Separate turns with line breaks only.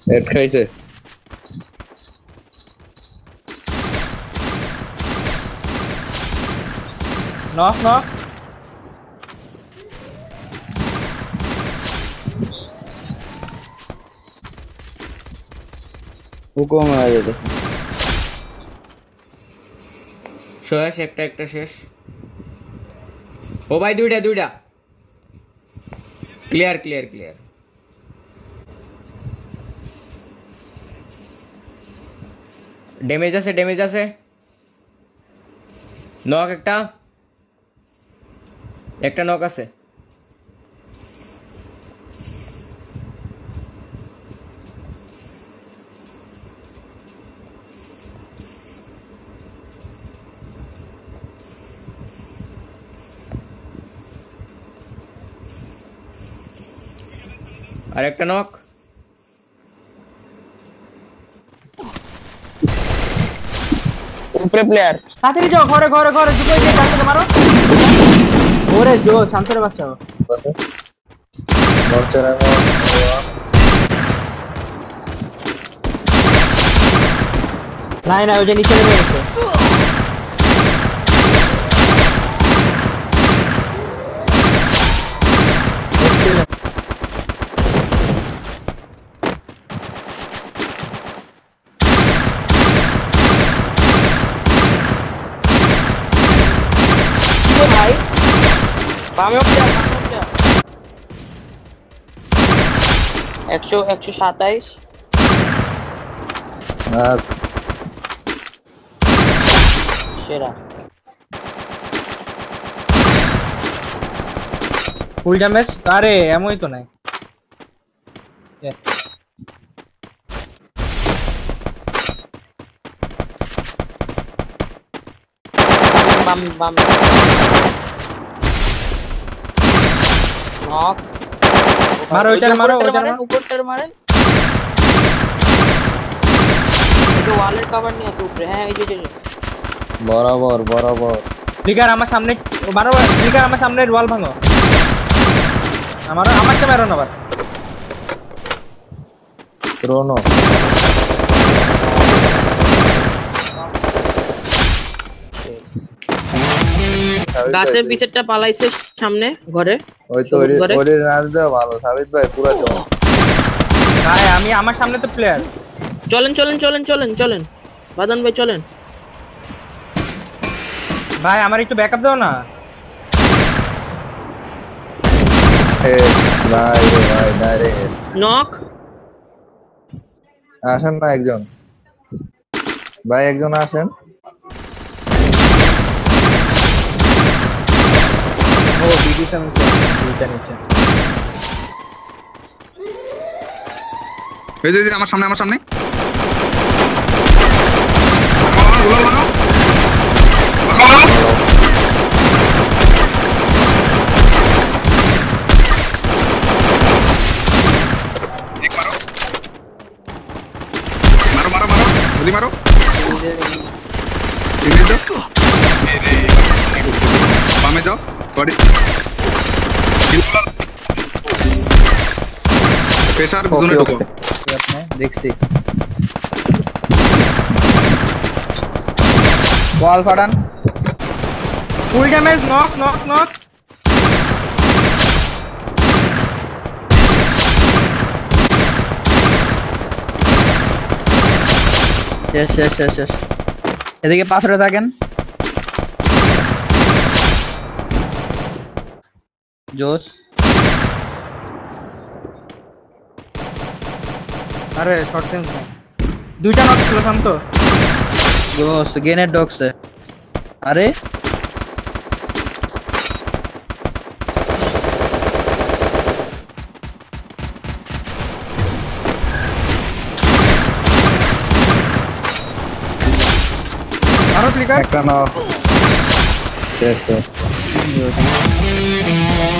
Head খাইছে।
Knock knock
হুকুম হয়ে যেতেছে।
শেষ একটা শেষ। ও ভাই দুইটা ক্লিয়ার ড্যামেজ আছে নক একটা নক আছে। আর একটা নক।
উপরে প্লেয়ার
তাড়াতাড়ি যাও ঘরে ঢুকে গিয়ে তাড়াতাড়ি মারো। ওরে জো শান্তরে বাঁচাও।
লঞ্চার আমো
না ওই যে নিচে নেমে গেছে।
ভাই বামে উঠে 127 সেরা
ফুল ড্যামেজ। আরে এমনই তো নাই।
বাম নক
মারো ওইটারে মারো
উপরটার মারেন। এই ওয়ালের কভার নিয়ে আছে উপরে। হ্যাঁ এই যে
বরাবর
ফ্লিকার আমার সামনে মারো। ফ্লিকার আমার সামনে ওয়াল ভাঙো। আমারটা মারো না আবার।
রোনো
গাছের পিছেরটা পালাইছে সামনে ঘরে।
ওই তো ওরে নাচ দাও ভালো সাবিত ভাই পুরো জমা।
ভাই আমি আমার সামনে তো প্লেয়ার।
চলেন বাদন ভাই চলেন।
ভাই আমার একটু ব্যাকআপ দাও না।
ভাই ডাইরেক্ট
নক
আসেন না একজন ভাই একজন আসেন।
ও বিডি সামনে দুইটা নিচে।
এই যে আমার সামনে মারো বামে যাও প্রেসার জোনে ঢুকো।
দেখছি ওয়াল ফাটান।
ফুল ড্যামেজ নক
শেষ এদিকে পাথরে থাকেন। জোস
আরে শর্ট রেঞ্জ দুইটা নক ছিল শান্ত।
জোস গেনের ডগসে। আরে
আরো ক্লিকার
একটা নাও শেষ